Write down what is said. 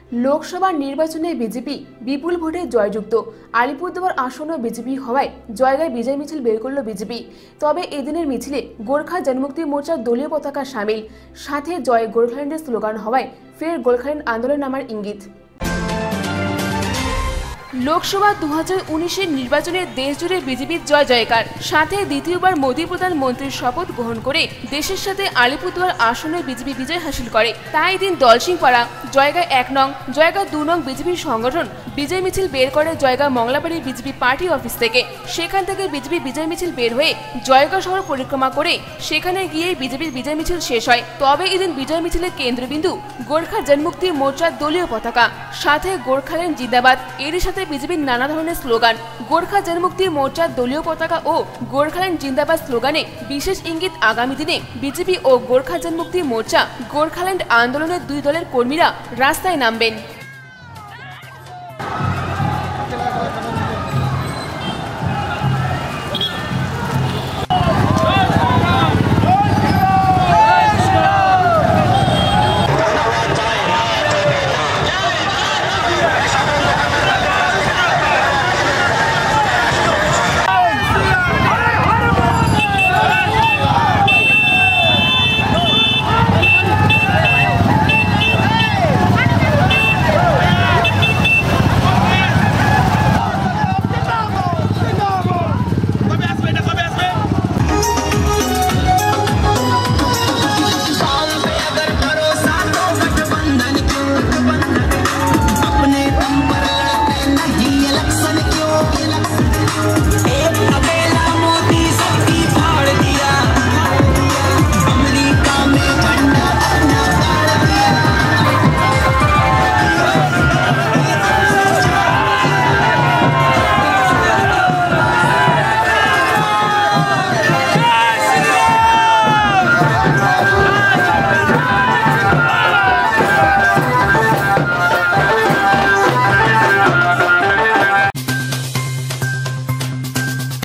লোকসভা নির্বাচনে বিজেপি বিপুল ভোটে জয়যুক্ত। আলিপুরদুয়ার আসন্ন বিজেপি হওয়ায় জয়গায় বিজয় মিছিল বের করল বিজেপি। তবে এদিনের মিছিলে গোর্খা জনমুক্তি মোর্চার দলীয় পতাকা সামিল, সাথে জয় গোর্খাল্যান্ডের স্লোগান হওয়ায় ফের গোর্খাল্যান্ড আন্দোলন নামার ইঙ্গিত। লোকসভা 2019-এর নির্বাচনে দেশজুড়ে বিজেপির জয় জয়কার, সাথে দ্বিতীয়বার মোদী প্রধানমন্ত্রীর শপথ গ্রহণ করে দেশের সাথে আলিপুরদুয়ার আসনে বিজেপি বিজয় হাসিল করে। তাই দিন দলসিংপাড়া, জয়গাঁ 1 নং, জয়গাঁ 2 নং বিজেপির সংগঠন বিজয় মিছিল বের করে Jaigaon Mangalabari BJP party office থেকে। সেখান থেকে বিজেপি বিজয় মিছিল বের হয়ে জয়গাঁ শহর পরিক্রমা করে সেখানে গিয়ে বিজেপির বিজয় মিছিল শেষ হয়। তবে এদিন বিজয় মিছিলের কেন্দ্রবিন্দু গোর্খা জনমুক্তি মোর্চার দলীয় পতাকা, সাথে গোর্খাল্যান্ড জিন্দাবাদ। এর সাথে বিজেপির নানা ধরনের স্লোগান। গোর্খা জনমুক্তি মোর্চার দলীয় পতাকা ও গোর্খাল্যান্ড জিন্দাবাদ স্লোগানে বিশেষ ইঙ্গিত আগামী দিনে বিজেপি ও গোর্খা জনমুক্তি মোর্চা গোর্খাল্যান্ড আন্দোলনের দুই দলের কর্মীরা রাস্তায় নামবেন।